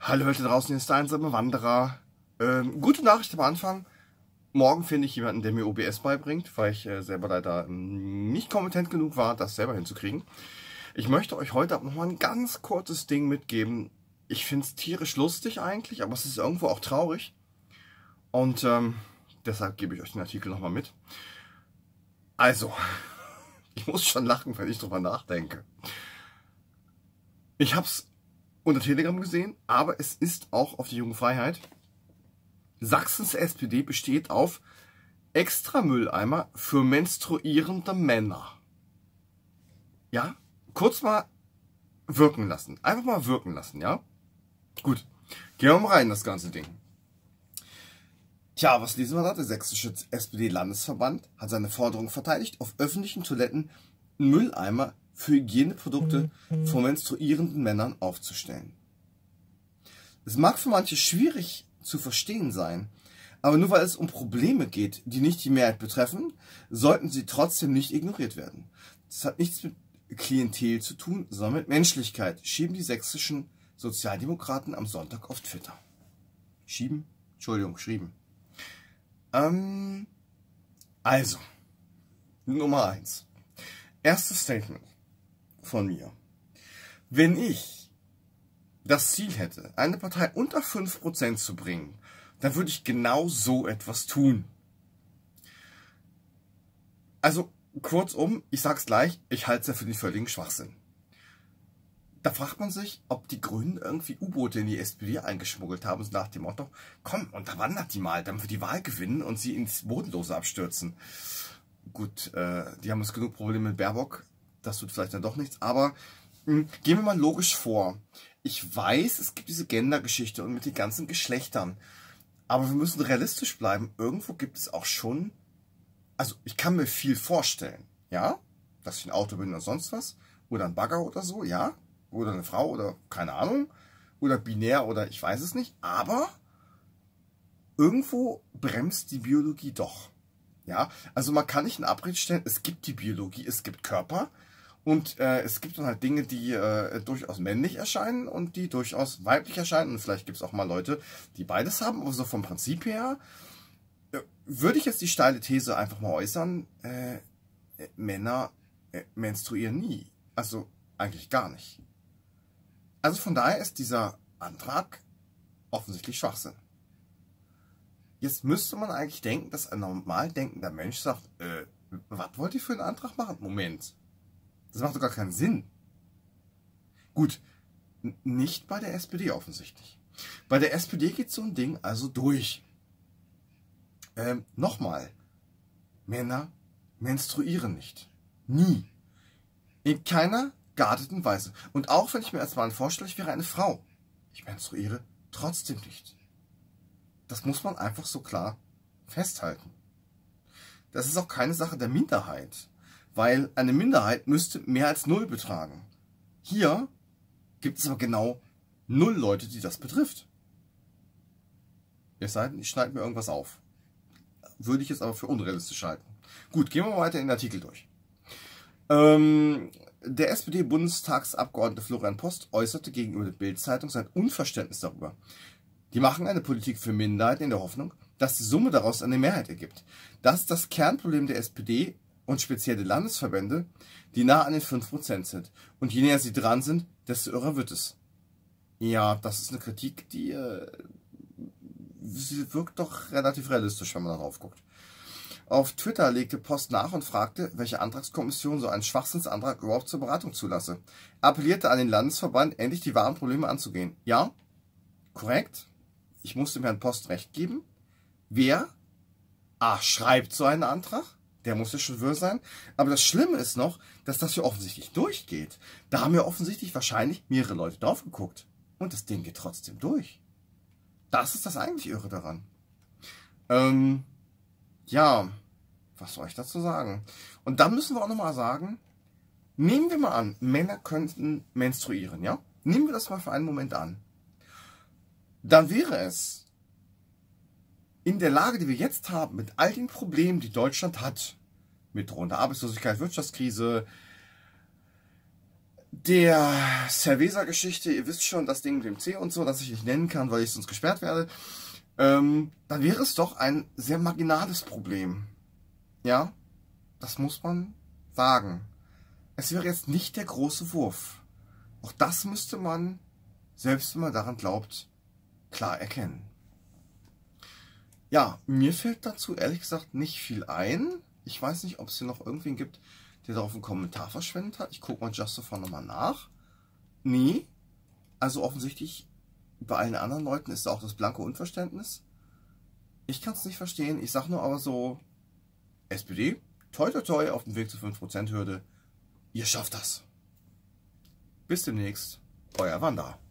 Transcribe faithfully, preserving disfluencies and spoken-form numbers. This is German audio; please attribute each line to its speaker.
Speaker 1: Hallo Leute draußen, hier ist der einsame Wanderer. Ähm, gute Nachricht am Anfang. Morgen finde ich jemanden, der mir O B S beibringt, weil ich äh, selber leider ähm, nicht kompetent genug war, das selber hinzukriegen. Ich möchte euch heute aber noch mal ein ganz kurzes Ding mitgeben. Ich finde es tierisch lustig eigentlich, aber es ist irgendwo auch traurig. Und ähm, deshalb gebe ich euch den Artikel noch mal mit. Also, ich muss schon lachen, wenn ich drüber nachdenke. Ich habe es unter Telegram gesehen, aber es ist auch auf die junge Freiheit. Sachsens S P D besteht auf Extramülleimer für menstruierende Männer. Ja, kurz mal wirken lassen. Einfach mal wirken lassen, ja? Gut, gehen wir mal rein, das ganze Ding. Tja, was lesen wir da? Der sächsische S P D-Landesverband hat seine Forderung verteidigt, auf öffentlichen Toiletten Mülleimer für Hygieneprodukte von menstruierenden Männern aufzustellen. Es mag für manche schwierig zu verstehen sein, aber nur weil es um Probleme geht, die nicht die Mehrheit betreffen, sollten sie trotzdem nicht ignoriert werden. Das hat nichts mit Klientel zu tun, sondern mit Menschlichkeit, schieben die sächsischen Sozialdemokraten am Sonntag auf Twitter. Schieben? Entschuldigung, schrieben. Ähm, also, Nummer eins. Erstes Statement von mir. Wenn ich das Ziel hätte, eine Partei unter fünf Prozent zu bringen, dann würde ich genau so etwas tun. Also, kurzum, ich sag's gleich, ich halte es ja für den völligen Schwachsinn. Da fragt man sich, ob die Grünen irgendwie U-Boote in die S P D eingeschmuggelt haben, so nach dem Motto, komm, unterwandert die mal, damit wir die Wahl gewinnen und sie ins Bodenlose abstürzen. Gut, äh, die haben jetzt genug Probleme mit Baerbock, das tut vielleicht dann doch nichts, aber mh, gehen wir mal logisch vor. Ich weiß, es gibt diese Gender-Geschichte und mit den ganzen Geschlechtern, aber wir müssen realistisch bleiben. Irgendwo gibt es auch schon, also ich kann mir viel vorstellen, ja, dass ich ein Auto bin oder sonst was, oder ein Bagger oder so, ja, oder eine Frau oder keine Ahnung, oder binär oder ich weiß es nicht, aber irgendwo bremst die Biologie doch. Ja, also man kann nicht in Abrede stellen, es gibt die Biologie, es gibt Körper und äh, es gibt dann halt Dinge, die äh, durchaus männlich erscheinen und die durchaus weiblich erscheinen und vielleicht gibt es auch mal Leute, die beides haben, aber so vom Prinzip her äh, würde ich jetzt die steile These einfach mal äußern, äh, äh, Männer äh, menstruieren nie, also eigentlich gar nicht. Also von daher ist dieser Antrag offensichtlich Schwachsinn. Jetzt müsste man eigentlich denken, dass ein normal denkender Mensch sagt, äh, was wollt ihr für einen Antrag machen? Moment, das macht doch gar keinen Sinn. Gut, nicht bei der S P D offensichtlich. Bei der S P D geht so ein Ding also durch. Ähm, nochmal, Männer menstruieren nicht. Nie. In keiner gearteten Weise. Und auch wenn ich mir als Mann vorstelle, ich wäre eine Frau, ich menstruiere trotzdem nicht. Das muss man einfach so klar festhalten. Das ist auch keine Sache der Minderheit, weil eine Minderheit müsste mehr als null betragen. Hier gibt es aber genau null Leute, die das betrifft. Es sei denn, ich schneide mir irgendwas auf. Würde ich jetzt aber für unrealistisch halten. Gut, gehen wir mal weiter in den Artikel durch. Ähm, der S P D-Bundestagsabgeordnete Florian Post äußerte gegenüber der Bild-Zeitung sein Unverständnis darüber. Die machen eine Politik für Minderheiten in der Hoffnung, dass die Summe daraus eine Mehrheit ergibt. Das ist das Kernproblem der S P D und speziell der Landesverbände, die nah an den fünf Prozent sind. Und je näher sie dran sind, desto irrer wird es. Ja, das ist eine Kritik, die äh, sie wirkt doch relativ realistisch, wenn man darauf guckt. Auf Twitter legte Post nach und fragte, welche Antragskommission so einen Schwachsinnsantrag überhaupt zur Beratung zulasse. Appellierte an den Landesverband, endlich die wahren Probleme anzugehen. Ja, korrekt. Ich muss dem Herrn Post recht geben. Wer A, schreibt so einen Antrag? Der muss ja schon wirr sein. Aber das Schlimme ist noch, dass das hier offensichtlich durchgeht. Da haben ja offensichtlich wahrscheinlich mehrere Leute drauf geguckt. Und das Ding geht trotzdem durch. Das ist das eigentlich Irre daran. Ähm, ja, was soll ich dazu sagen? Und dann müssen wir auch nochmal sagen, nehmen wir mal an, Männer könnten menstruieren, ja? Nehmen wir das mal für einen Moment an. Dann wäre es in der Lage, die wir jetzt haben, mit all den Problemen, die Deutschland hat, mit drohender Arbeitslosigkeit, Wirtschaftskrise, der Cerveza-Geschichte, ihr wisst schon, das Ding mit dem C und so, das ich nicht nennen kann, weil ich sonst gesperrt werde, ähm, dann wäre es doch ein sehr marginales Problem. Ja, das muss man sagen. Es wäre jetzt nicht der große Wurf. Auch das müsste man, selbst wenn man daran glaubt, klar erkennen. Ja, mir fällt dazu ehrlich gesagt nicht viel ein. Ich weiß nicht, ob es hier noch irgendwen gibt, der darauf einen Kommentar verschwendet hat. Ich gucke mal Just nochmal nach. Nee, also offensichtlich bei allen anderen Leuten ist da auch das blanke Unverständnis. Ich kann es nicht verstehen. Ich sage nur aber so, S P D, toi toi toi auf dem Weg zur fünf Prozent Hürde. Ihr schafft das. Bis demnächst, euer Wanda.